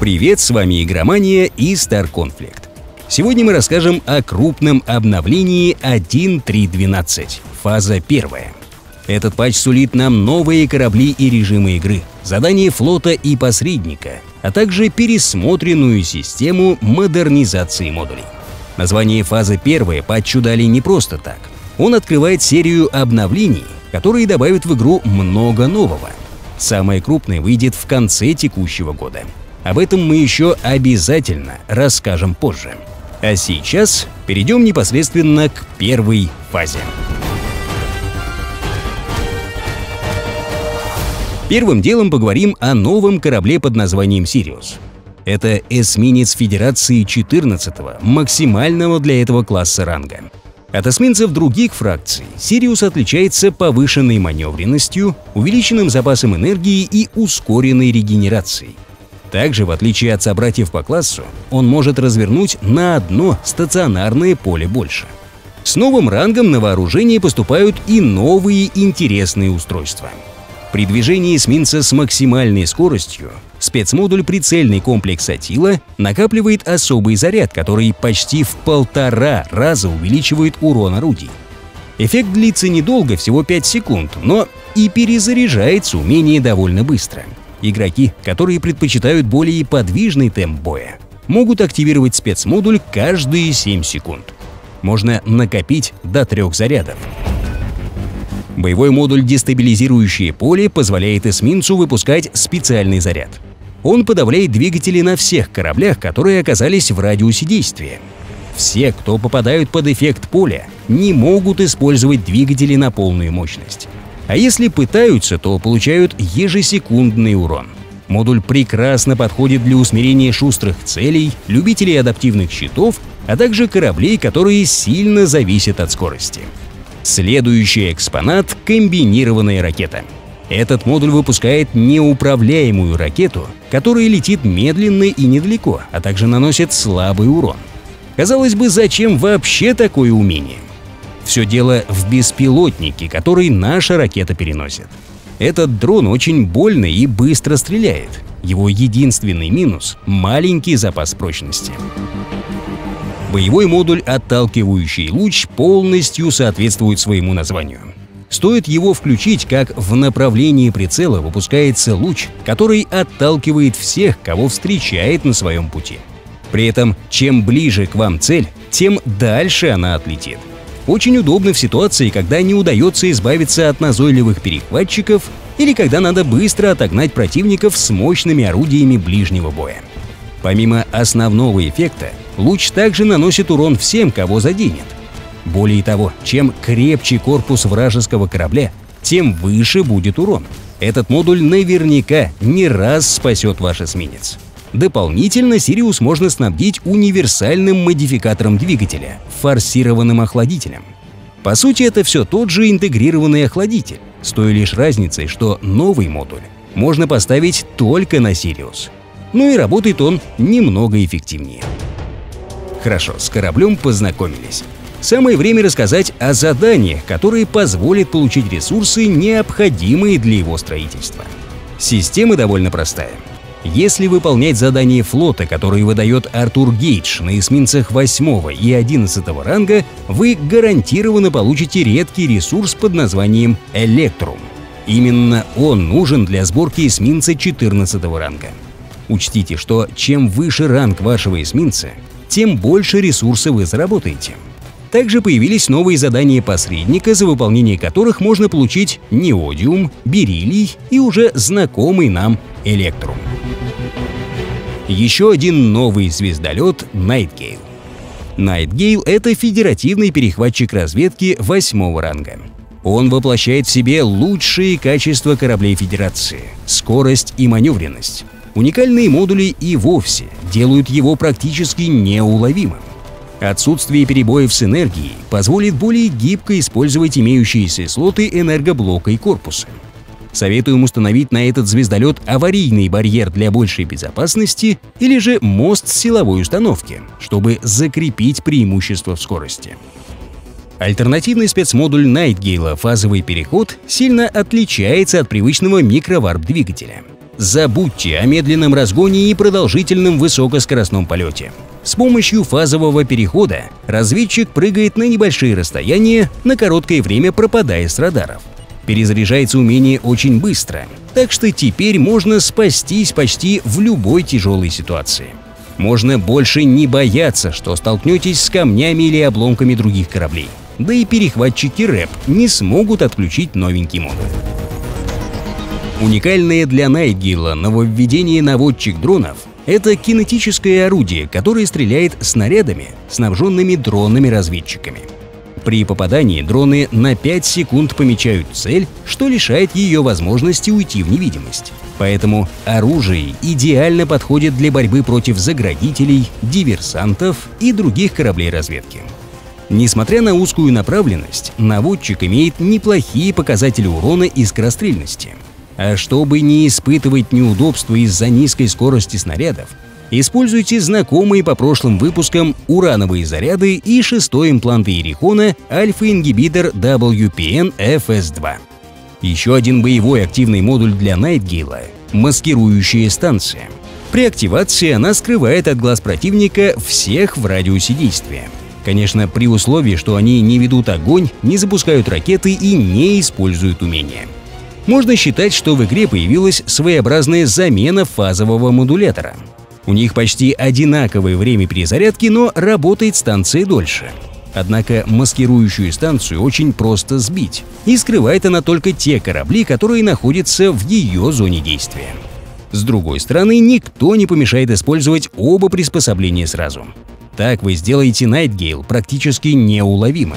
Привет, с вами Игромания и Star Conflict. Сегодня мы расскажем о крупном обновлении 1.3.12, фаза 1. Этот патч сулит нам новые корабли и режимы игры, задания флота и посредника, а также пересмотренную систему модернизации модулей. Название фазы 1 патчу дали не просто так. Он открывает серию обновлений, которые добавят в игру много нового. Самое крупное выйдет в конце текущего года. Об этом мы еще обязательно расскажем позже. А сейчас перейдем непосредственно к первой фазе. Первым делом поговорим о новом корабле под названием Сириус. Это эсминец Федерации 14-го, максимального для этого класса ранга. От эсминцев других фракций Сириус отличается повышенной маневренностью, увеличенным запасом энергии и ускоренной регенерацией. Также, в отличие от собратьев по классу, он может развернуть на одно стационарное поле больше. С новым рангом на вооружение поступают и новые интересные устройства. При движении эсминца с максимальной скоростью спецмодуль «Прицельный комплекс Атила» накапливает особый заряд, который почти в 1,5 раза увеличивает урон орудий. Эффект длится недолго, всего 5 секунд, но и перезаряжается умение довольно быстро. Игроки, которые предпочитают более подвижный темп боя, могут активировать спецмодуль каждые 7 секунд. Можно накопить до 3 зарядов. Боевой модуль «Дестабилизирующее поле» позволяет эсминцу выпускать специальный заряд. Он подавляет двигатели на всех кораблях, которые оказались в радиусе действия. Все, кто попадают под эффект поля, не могут использовать двигатели на полную мощность. А если пытаются, то получают ежесекундный урон. Модуль прекрасно подходит для усмирения шустрых целей, любителей адаптивных щитов, а также кораблей, которые сильно зависят от скорости. Следующий экспонат — комбинированная ракета. Этот модуль выпускает неуправляемую ракету, которая летит медленно и недалеко, а также наносит слабый урон. Казалось бы, зачем вообще такое умение? Все дело в беспилотнике, который наша ракета переносит. Этот дрон очень больно и быстро стреляет. Его единственный минус — маленький запас прочности. Боевой модуль «Отталкивающий луч» полностью соответствует своему названию. Стоит его включить, как в направлении прицела выпускается луч, который отталкивает всех, кого встречает на своем пути. При этом, чем ближе к вам цель, тем дальше она отлетит. Очень удобно в ситуации, когда не удается избавиться от назойливых перехватчиков или когда надо быстро отогнать противников с мощными орудиями ближнего боя. Помимо основного эффекта, луч также наносит урон всем, кого заденет. Более того, чем крепче корпус вражеского корабля, тем выше будет урон. Этот модуль наверняка не раз спасет ваш эсминец. Дополнительно Сириус можно снабдить универсальным модификатором двигателя – форсированным охладителем. По сути, это все тот же интегрированный охладитель, с той лишь разницей, что новый модуль можно поставить только на Сириус. Ну и работает он немного эффективнее. Хорошо, с кораблем познакомились. Самое время рассказать о заданиях, которые позволят получить ресурсы, необходимые для его строительства. Система довольно простая. Если выполнять задание флота, которое выдает Артур Гейдж на эсминцах 8 и 11 ранга, вы гарантированно получите редкий ресурс под названием Электрум. Именно он нужен для сборки эсминца 14 ранга. Учтите, что чем выше ранг вашего эсминца, тем больше ресурсов вы заработаете. Также появились новые задания посредника, за выполнение которых можно получить неодиум, бериллий и уже знакомый нам Электрум. Еще один новый звездолет — Найтгейл. Найтгейл — это федеративный перехватчик разведки 8 ранга. Он воплощает в себе лучшие качества кораблей Федерации — скорость и маневренность. Уникальные модули и вовсе делают его практически неуловимым. Отсутствие перебоев с энергией позволит более гибко использовать имеющиеся слоты энергоблока и корпуса. Советуем установить на этот звездолет аварийный барьер для большей безопасности или же мост силовой установки, чтобы закрепить преимущество в скорости. Альтернативный спецмодуль Найтгейла «Фазовый переход» сильно отличается от привычного микроварп-двигателя. Забудьте о медленном разгоне и продолжительном высокоскоростном полете. С помощью фазового перехода разведчик прыгает на небольшие расстояния, на короткое время пропадая с радаров. Перезаряжается умение очень быстро, так что теперь можно спастись почти в любой тяжелой ситуации. Можно больше не бояться, что столкнетесь с камнями или обломками других кораблей. Да и перехватчики РЭП не смогут отключить новенький модуль. Уникальное для Найтгейла нововведение наводчик дронов – это кинетическое орудие, которое стреляет снарядами, снабженными дронами-разведчиками. При попадании дроны на 5 секунд помечают цель, что лишает ее возможности уйти в невидимость. Поэтому оружие идеально подходит для борьбы против заградителей, диверсантов и других кораблей разведки. Несмотря на узкую направленность, наводчик имеет неплохие показатели урона и скорострельности. А чтобы не испытывать неудобства из-за низкой скорости снарядов, используйте знакомые по прошлым выпускам урановые заряды и 6-й имплант Иерихона альфа-ингибитор WPN-FS2. Еще один боевой активный модуль для Найтгейла – маскирующая станция. При активации она скрывает от глаз противника всех в радиусе действия. Конечно, при условии, что они не ведут огонь, не запускают ракеты и не используют умения. Можно считать, что в игре появилась своеобразная замена фазового модулятора. У них почти одинаковое время перезарядки, но работает станция дольше. Однако маскирующую станцию очень просто сбить, и скрывает она только те корабли, которые находятся в ее зоне действия. С другой стороны, никто не помешает использовать оба приспособления сразу. Так вы сделаете Найтгейл практически неуловимым.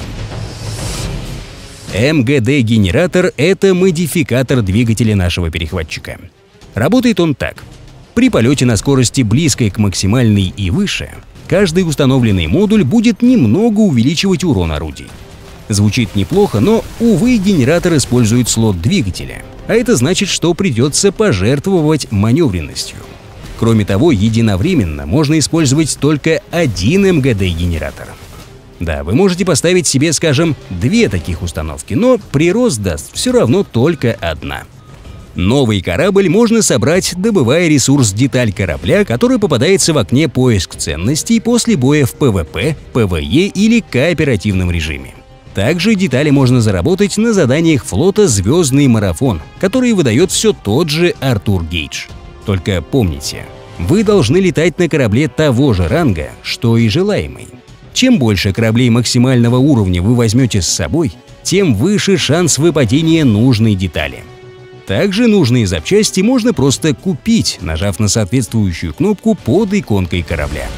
МГД-генератор – это модификатор двигателя нашего перехватчика. Работает он так. При полете на скорости близкой к максимальной и выше, каждый установленный модуль будет немного увеличивать урон орудий. Звучит неплохо, но, увы, генератор использует слот двигателя, а это значит, что придется пожертвовать маневренностью. Кроме того, единовременно можно использовать только один МГД-генератор. Да, вы можете поставить себе, скажем, 2 таких установки, но прирост даст все равно только одна. Новый корабль можно собрать, добывая ресурс деталь корабля, который попадается в окне «Поиск ценностей» после боя в ПВП, ПВЕ или кооперативном режиме. Также детали можно заработать на заданиях флота «Звездный марафон», который выдает все тот же Артур Гейдж. Только помните, вы должны летать на корабле того же ранга, что и желаемый. Чем больше кораблей максимального уровня вы возьмете с собой, тем выше шанс выпадения нужной детали. Также нужные запчасти можно просто купить, нажав на соответствующую кнопку под иконкой корабля.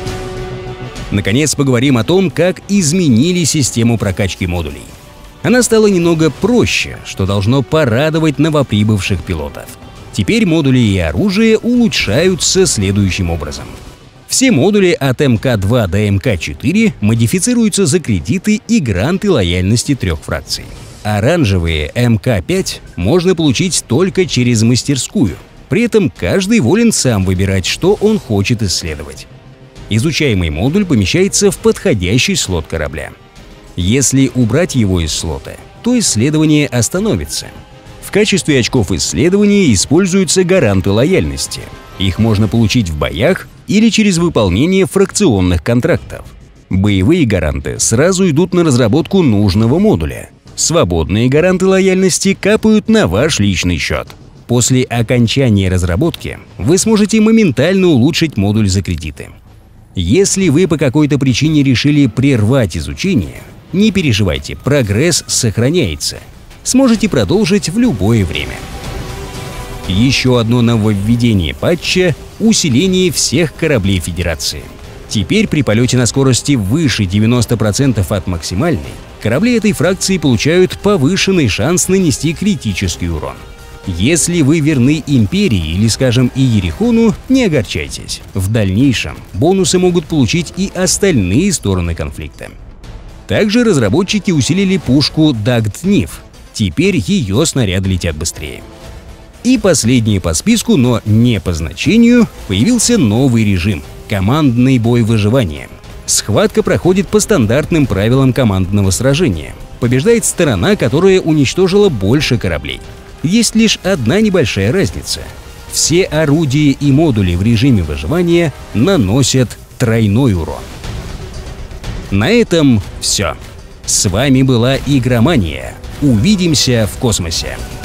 Наконец поговорим о том, как изменили систему прокачки модулей. Она стала немного проще, что должно порадовать новоприбывших пилотов. Теперь модули и оружие улучшаются следующим образом. Все модули от МК-2 до МК-4 модифицируются за кредиты и гранты лояльности 3 фракций. Оранжевые МК-5 можно получить только через мастерскую. При этом каждый волен сам выбирать, что он хочет исследовать. Изучаемый модуль помещается в подходящий слот корабля. Если убрать его из слота, то исследование остановится. В качестве очков исследования используются гаранты лояльности. Их можно получить в боях или через выполнение фракционных контрактов. Боевые гаранты сразу идут на разработку нужного модуля. Свободные гаранты лояльности капают на ваш личный счет. После окончания разработки вы сможете моментально улучшить модуль за кредиты. Если вы по какой-то причине решили прервать изучение, не переживайте, прогресс сохраняется. Сможете продолжить в любое время. Еще одно нововведение патча – усиление всех кораблей Федерации. Теперь при полете на скорости выше 90% от максимальной, корабли этой фракции получают повышенный шанс нанести критический урон. Если вы верны Империи или, скажем, Иерихону, не огорчайтесь. В дальнейшем бонусы могут получить и остальные стороны конфликта. Также разработчики усилили пушку Дагднив. Теперь ее снаряды летят быстрее. И последнее по списку, но не по значению, появился новый режим – командный бой выживания. Схватка проходит по стандартным правилам командного сражения. Побеждает сторона, которая уничтожила больше кораблей. Есть лишь одна небольшая разница. все орудия и модули в режиме выживания наносят тройной урон. На этом все. С вами была Игромания. Увидимся в космосе.